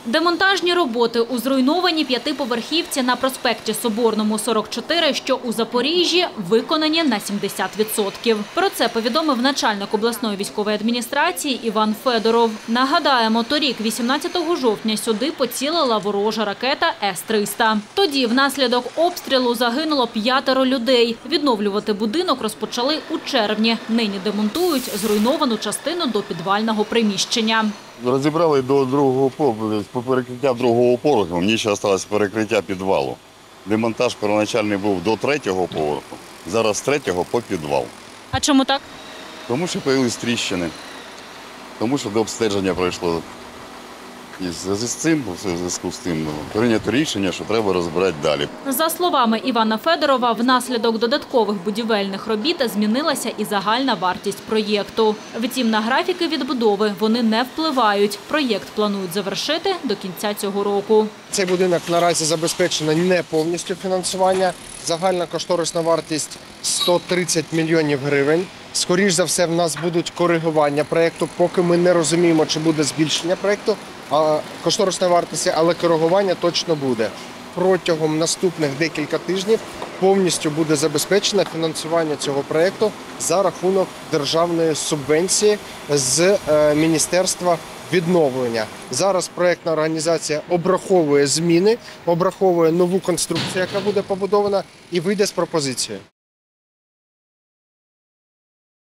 Демонтажні роботи у зруйнованій п'ятиповерхівці на проспекті Соборному, 44, що у Запоріжжі, виконані на 70%. Про це повідомив начальник обласної військової адміністрації Іван Федоров. Нагадаємо, торік, 18 жовтня, сюди поцілила ворожа ракета С-300. Тоді внаслідок обстрілу загинуло 5 людей. Відновлювати будинок розпочали у червні. Нині демонтують зруйновану частину до підвального приміщення. Розібрали до по перекриття другого поверху, мені ще залишилось перекриття підвалу. Демонтаж первоначальний був до 3-го поверху, зараз з 3-го по підвал. А чому так? Тому що з'явились тріщини, тому що до обстеження пройшло. І в зв'язку з цим прийнято рішення, що треба розбирати далі. За словами Івана Федорова, внаслідок додаткових будівельних робіт змінилася і загальна вартість проєкту. Втім, на графіки відбудови вони не впливають. Проєкт планують завершити до кінця цього року. Цей будинок наразі забезпечено не повністю фінансування. Загальна кошторисна вартість – 130 мільйонів гривень. Скоріш за все, в нас будуть коригування проєкту, поки ми не розуміємо, чи буде збільшення проєкту. Кошторисної вартості, але коригування точно буде. Протягом наступних декілька тижнів повністю буде забезпечено фінансування цього проєкту за рахунок державної субвенції з Міністерства відновлення. Зараз проєктна організація обраховує зміни, обраховує нову конструкцію, яка буде побудована, і вийде з пропозицією.